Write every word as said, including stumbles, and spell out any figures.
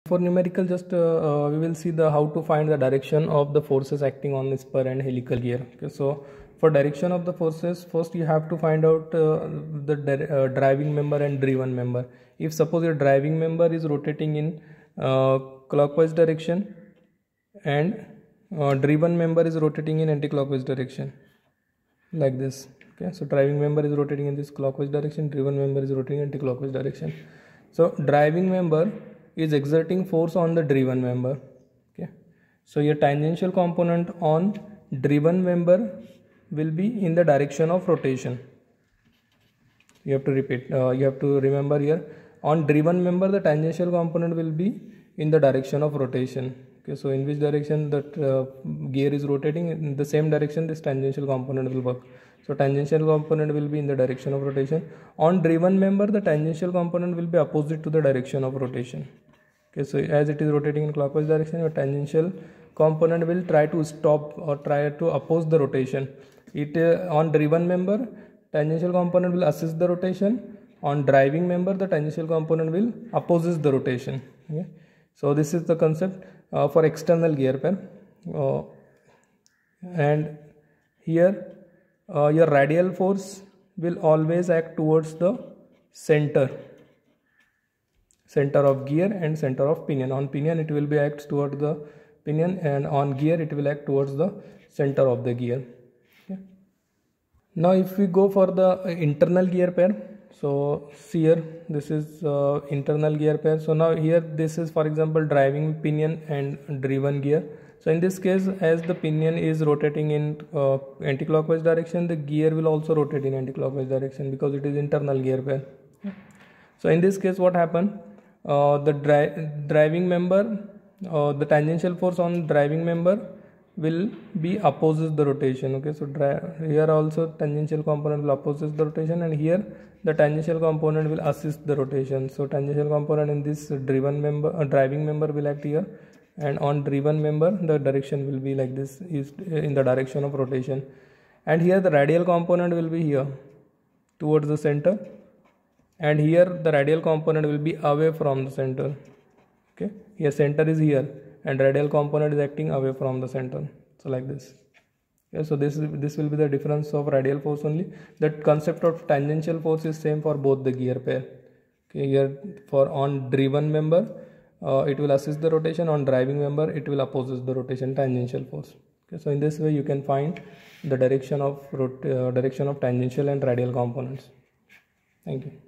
For numerical, just uh, uh, we will see the how to find the direction of the forces acting on the spur and helical gear. Okay, so for direction of the forces, first you have to find out uh, the uh, driving member and driven member. If suppose your driving member is rotating in uh, clockwise direction and uh, driven member is rotating in anti-clockwise direction, like this. Okay, so driving member is rotating in this clockwise direction, driven member is rotating in anti-clockwise direction. So driving member is exerting force on the driven member. Okay, so your tangential component on driven member will be in the direction of rotation. You have to repeat, uh, you have to remember here, on driven member the tangential component will be in the direction of rotation. Okay, so in which direction that uh, gear is rotating, in the same direction this tangential component will work. So tangential component will be in the direction of rotation. On driven member the tangential component will be opposite to the direction of rotation. Okay, so as it is rotating in clockwise direction, your tangential component will try to stop or try to oppose the rotation. It uh, on driven member tangential component will assist the rotation. On driving member the tangential component will opposes the rotation. Okay, so this is the concept uh, for external gear pair. Uh, and here uh, your radial force will always act towards the center. Center of gear and center of pinion. On pinion it will be act towards the pinion, and on gear it will act towards the center of the gear. Okay. Now if we go for the internal gear pair, so see here this is uh, internal gear pair. So now here this is for example driving pinion and driven gear. So in this case, as the pinion is rotating in uh, anti-clockwise direction, the gear will also rotate in anti-clockwise direction because it is internal gear pair. Okay. So in this case what happened? Uh, the dri driving member, uh, the tangential force on driving member will be opposes the rotation. Okay, so here also tangential component will opposes the rotation, and here the tangential component will assist the rotation. So tangential component in this driven member, uh, driving member will act here, and on driven member the direction will be like this, is in the direction of rotation. And here the radial component will be here towards the center, and here the radial component will be away from the center. Okay, here center is here and radial component is acting away from the center, so like this. Okay, so this is this will be the difference of radial force only. That concept of tangential force is same for both the gear pair. Okay, here for on driven member uh, it will assist the rotation, on driving member it will opposes the rotation, tangential force. Okay, so in this way you can find the direction of rot uh, direction of tangential and radial components. Thank you.